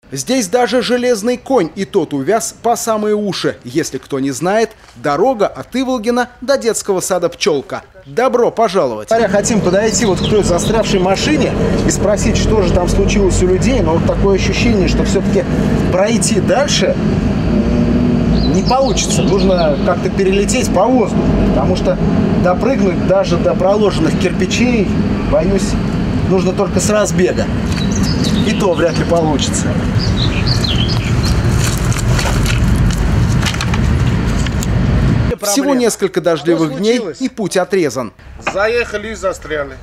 Здесь даже железный конь, и тот увяз по самые уши. Если кто не знает, дорога от Иволгина до детского сада «Пчелка». Добро пожаловать! Хотим подойти вот к той застрявшей машине и спросить, что же там случилось у людей, но вот такое ощущение, что все-таки пройти дальше не получится. Нужно как-то перелететь по воздуху, потому что допрыгнуть даже до проложенных кирпичей, боюсь, нужно только с разбега. И то вряд ли получится. Всего несколько дождливых дней, и путь отрезан. Заехали и застряли.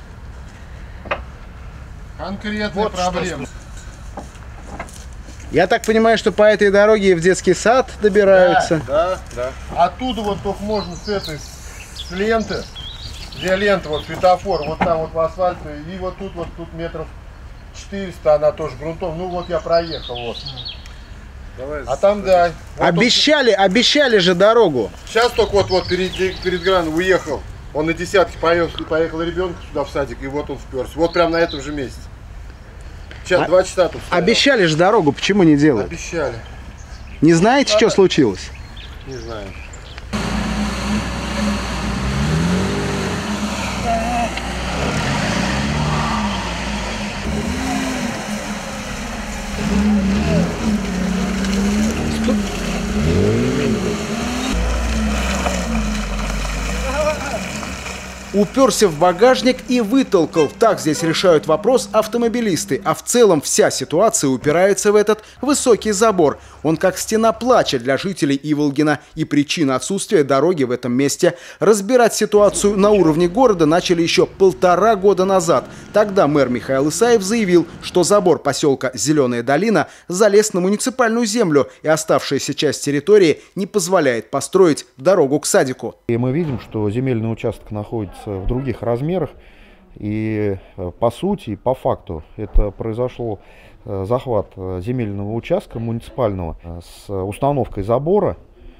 Конкретная вот проблема. Я так понимаю, что по этой дороге в детский сад добираются. Да. Оттуда вот только можно с этой с ленты, где лента, вот светофор, вот там вот в асфальте, и вот тут метров 400, она тоже грунтом. Ну вот я проехал, вот. Давай, а там, да. Вот обещали же дорогу. Сейчас только вот перед Граном уехал. Он на десятке поехал ребенка сюда в садик, и вот он вперся. Вот прям на этом же месте. Сейчас 2 часа тут стоял. Обещали же дорогу, почему не делают? Обещали. Не знаете, что случилось? Не знаю. Уперся в багажник и вытолкал. Так здесь решают вопрос автомобилисты. А в целом вся ситуация упирается в этот высокий забор. Он как стена плача для жителей Иволгина. И причина отсутствия дороги в этом месте. Разбирать ситуацию на уровне города начали еще 1,5 года назад. Тогда мэр Михаил Исаев заявил, что забор поселка Зеленая долина залез на муниципальную землю. И оставшаяся часть территории не позволяет построить дорогу к садику. И мы видим, что земельный участок находится в других размерах, и по сути, и по факту это произошло захват земельного участка муниципального с установкой забора,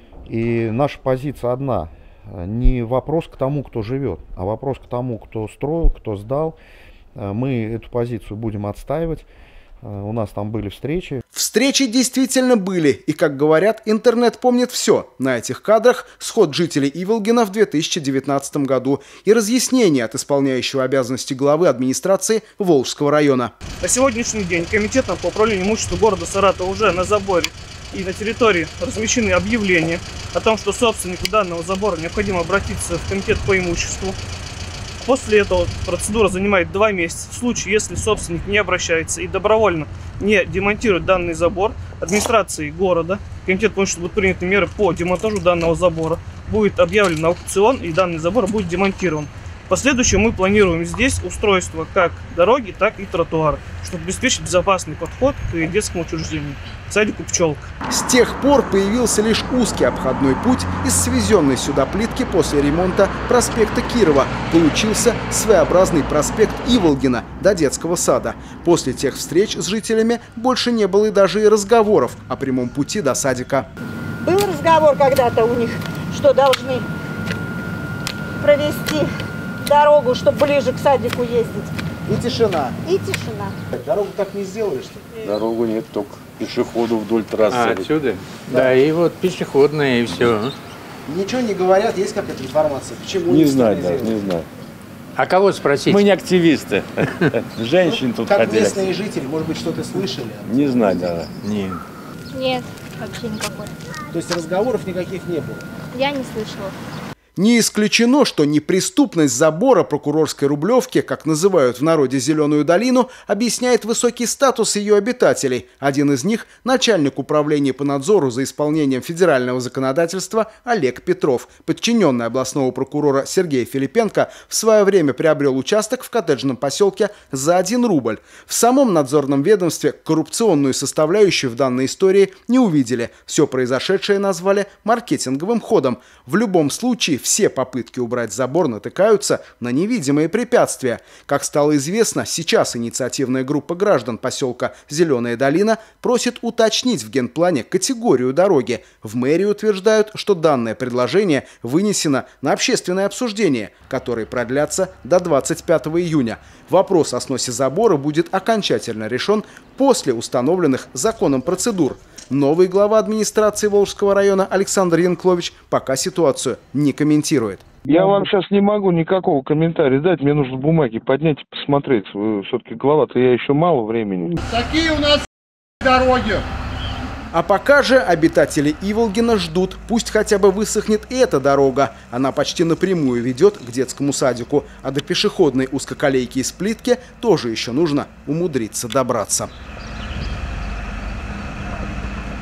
и наша позиция одна: не вопрос к тому, кто живет, а вопрос к тому, кто строил, кто сдал. Мы эту позицию будем отстаивать. У нас там были встречи. Встречи действительно были. И, как говорят, интернет помнит все. На этих кадрах сход жителей Иволгина в 2019 году и разъяснение от исполняющего обязанности главы администрации Волжского района. На сегодняшний день комитетом по управлению имуществом города Саратова уже на заборе и на территории размещены объявления о том, что собственнику данного забора необходимо обратиться в комитет по имуществу. После этого процедура занимает 2 месяца. В случае, если собственник не обращается и добровольно не демонтирует данный забор, администрацией города, комитет по имуществу, будут приняты меры по демонтажу данного забора, будет объявлен аукцион, и данный забор будет демонтирован. В последующем мы планируем здесь устройство как дороги, так и тротуара, чтобы обеспечить безопасный подход к детскому учреждению, к садику «Пчелка». С тех пор появился лишь узкий обходной путь из свезенной сюда плитки после ремонта проспекта Кирова. Получился своеобразный проспект Иволгина до детского сада. После тех встреч с жителями больше не было и даже и разговоров о прямом пути до садика. Был разговор когда-то у них, что должны провести дорогу, чтобы ближе к садику ездить. И тишина. И тишина. Дорогу так не сделаешь, что ли? Дорогу нет, только пешеходу вдоль трассы. А, отсюда? Да, и вот пешеходная, и все. Ничего не говорят, есть какая-то информация? Почему не знаю, даже не знаю. А кого спросить? Мы не активисты. Женщин тут как ходили. Местные жители, может быть, что-то слышали? Не знаю, да. Нет, вообще никакой. То есть разговоров никаких не было? Я не слышала. Не исключено, что неприступность забора прокурорской Рублевки, как называют в народе Зеленую долину, объясняет высокий статус ее обитателей. Один из них – начальник управления по надзору за исполнением федерального законодательства Олег Петров. Подчиненный областного прокурора Сергей Филипенко в свое время приобрел участок в коттеджном поселке за 1 рубль. В самом надзорном ведомстве коррупционную составляющую в данной истории не увидели. Все произошедшее назвали маркетинговым ходом. В любом случае, все попытки убрать забор натыкаются на невидимые препятствия. Как стало известно, сейчас инициативная группа граждан поселка Зеленая долина просит уточнить в генплане категорию дороги. В мэрии утверждают, что данное предложение вынесено на общественное обсуждение, которое продлятся до 25 июня. Вопрос о сносе забора будет окончательно решен после установленных законом процедур. Новый глава администрации Волжского района Александр Янклович пока ситуацию не комментирует. Я вам сейчас не могу никакого комментария дать, мне нужно бумаги поднять и посмотреть. Все-таки глава-то я еще мало времени. Такие у нас дороги. А пока же обитатели Иволгина ждут, пусть хотя бы высохнет эта дорога. Она почти напрямую ведет к детскому садику, а до пешеходной узкоколейки из плитки тоже еще нужно умудриться добраться.